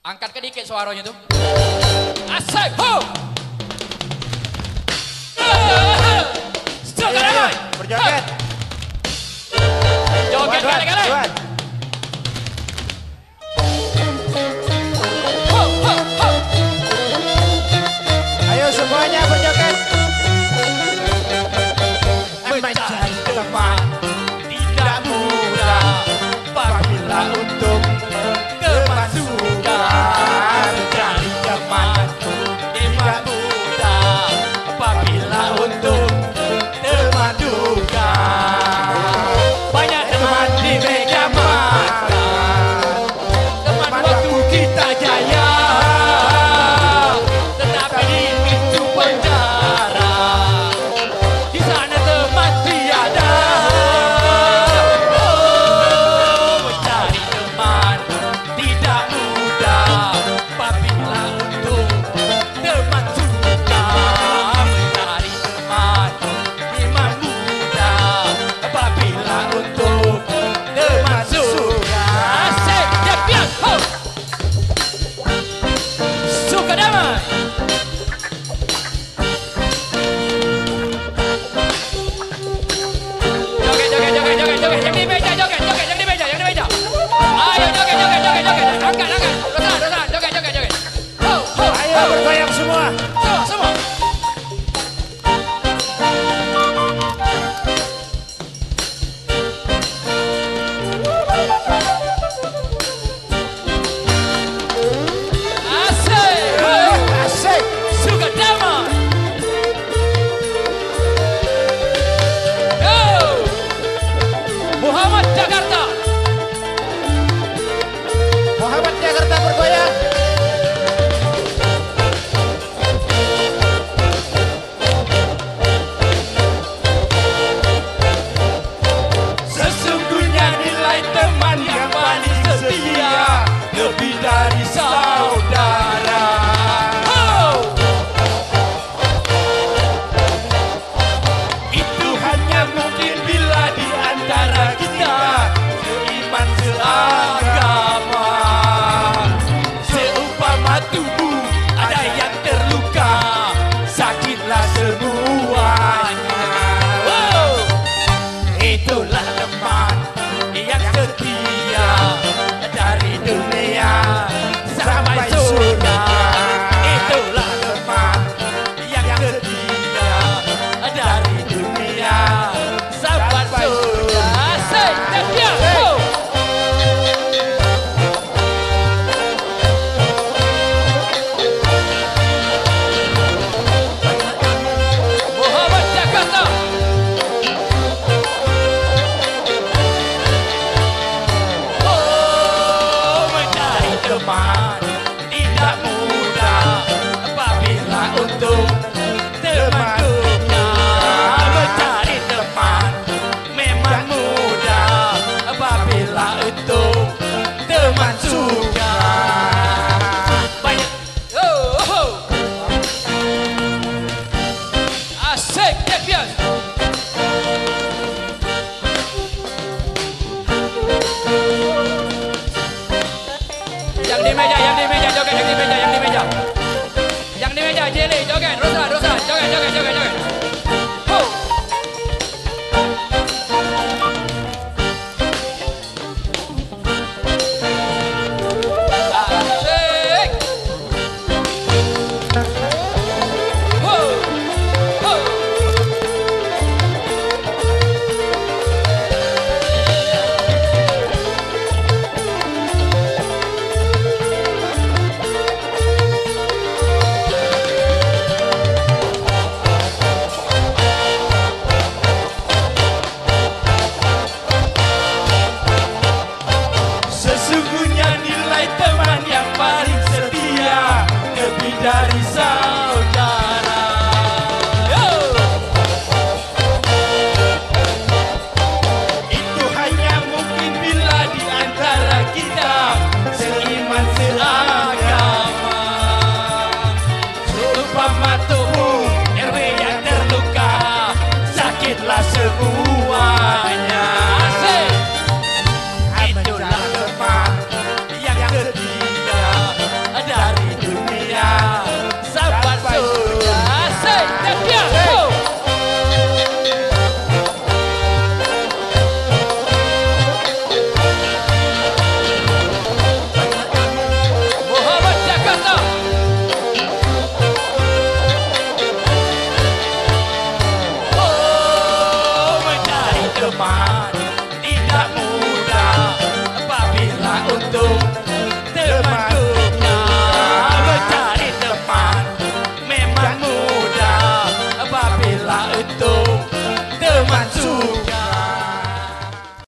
Angkat kedikit suaranya tuh. Asik, ho! Sekarang berjoget. Joget kali-kali. Ayo semuanya berjoget. Mencari teman tidak mudah apabila untuk kemasukan. Mencari teman tidak mudah apabila untuk teman duka. Banyak teman di meja makan, teman waktu kita jaya, tetapi di pintu penjara di sana teman tiada. Oh, mencari teman tidak mudah apabila untuk teman suka. Mencari teman memang mudah apabila untuk teman suka. Asik, jepian, ho! Suka damai. Joget, yang di meja, joget, yang di meja. Ayo joget. Angkat. Dosa, joget. Ho. Ayo bergoyang semua. Semua. Asik. Asik. Suka damai. Yo. Muhammad Jakarta. Muhammad Jakarta bergoyang. Sesungguhnya nilai teman yang paling setia lebih dari saudara. Oh! Itu hanya mungkin bila di antara kita seiman seagama. Seumpama tubuh ada yang terluka, sakitlah semuanya. Oh! Itulah teman yang setia dari dunia sampai surga. Itulah teman yang setia dari dunia sampai surga. Asik, jepian, ho! Muhammad Jakarta. Oh, mencari teman tidak mudah apabila untuk teman duka. Mencari teman memang mudah apabila untuk teman suka. Banyak. Oh. Asik, jepian. Yang di meja, joget, yang di meja. Yang di meja, Jeli, joget, Rosa.